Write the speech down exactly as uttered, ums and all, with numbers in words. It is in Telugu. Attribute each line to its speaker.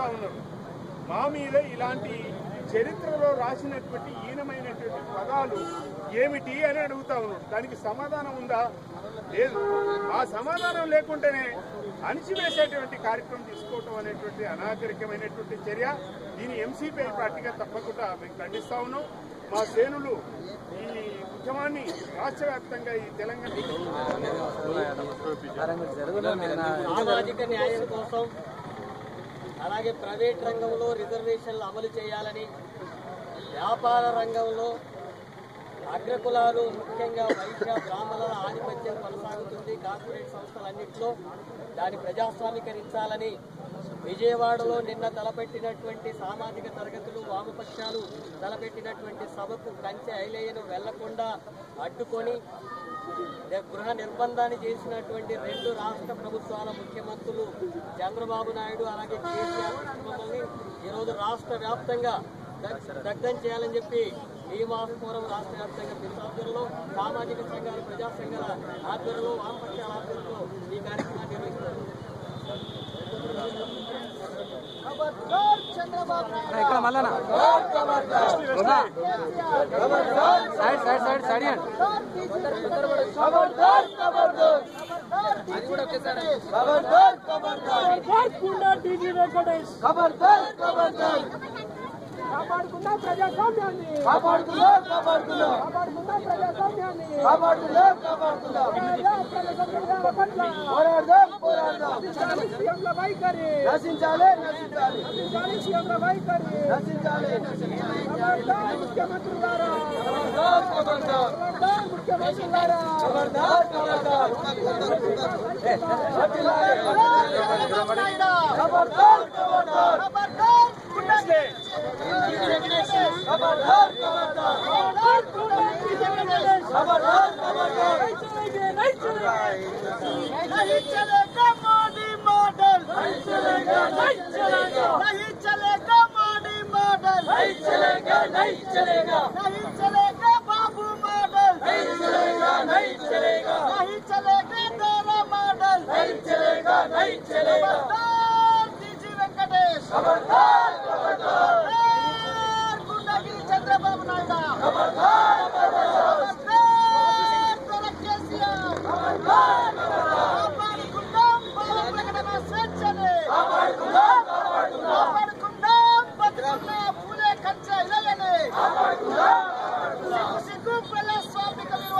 Speaker 1: ఉన్నారు. మా మీద ఇలాంటి చరిత్రలో రాసినటువంటి హీనమైనటువంటి పదాలు ఏమిటి అని అడుగుతా ఉన్నాడు. దానికి సమాధానం ఉందా? లేదు. ఆ సమాధానం లేకుంటేనే అణిచివేసేటువంటి కార్యక్రమం తీసుకోవటం అనేటువంటి అనాగరికమైనటువంటి చర్య. దీని ఎంసీపీఐ పార్టీగా తప్పకుండా మేము ఖండిస్తా ఉన్నాం. మా శ్రేణులు ఈ ఉద్యమాన్ని రాష్ట్ర వ్యాప్తంగా ఈ తెలంగాణ
Speaker 2: సామాజిక న్యాయం కోసం అలాగే ప్రైవేట్ రంగంలో రిజర్వేషన్లు అమలు చేయాలని, వ్యాపార రంగంలో అగ్రకులాలు ముఖ్యంగా వైశ్య బ్రాహ్మణుల ఆధిపత్యం కొనసాగుతుంది. కార్పొరేట్ సంస్థలన్నింటిలో దాన్ని ప్రజాస్వామీకరించాలని విజయవాడలో నిన్న తలపెట్టినటువంటి సామాజిక తరగతులు వామపక్షాలు తలపెట్టినటువంటి సభకు కంచె ఐలేయను వెళ్లకుండా అడ్డుకొని గృహ నిర్బంధాన్ని చేసినటువంటి రెండు రాష్ట్ర ప్రభుత్వాల ముఖ్యమంత్రులు చంద్రబాబు నాయుడు అలాగే కేసీఆర్ కుటుంబాన్ని ఈరోజు రాష్ట్ర వ్యాప్తంగా దగ్ధం చేయాలని చెప్పి ఈ మాసపూర్వం రాష్ట్ర వ్యాప్తంగా పిలుపులో సామాజిక సంఘాలు ప్రజా సంఘాల ఆధ్వర్యంలో వామపక్షాల ఆధ్వర్యంలో ఈ కార్యక్రమాన్ని నిర్వహిస్తారు.
Speaker 3: ఇక్కడ మళ్ళా సైడ్ సైడ్ సైడ్ సైడ్ అది కూడా ఒకేసారి
Speaker 4: కాపాడుకున్నా ప్రజాస్వామ్యాన్ని
Speaker 3: కాపాడుతున్నా కాపాడుతున్నా
Speaker 4: కాపాడుకున్నా ప్రజాస్వామ్యాన్ని
Speaker 3: కాపాడుతున్నా కాపాడుతున్నా
Speaker 4: పోరాడదాం
Speaker 3: పోరాడదాం
Speaker 4: సీఎంల వైఖరి
Speaker 3: నశించాలి నశించాలి
Speaker 4: సీఎంల వైఖరి
Speaker 3: నశించాలి
Speaker 4: ముఖ్యమంత్రి గారు
Speaker 3: ఖబర్దార్
Speaker 4: ముఖ్యమంత్రి గారు
Speaker 3: ఖబర్దార్ ఖబర్దార్ ఖబర్దార్ ఖబర్దార్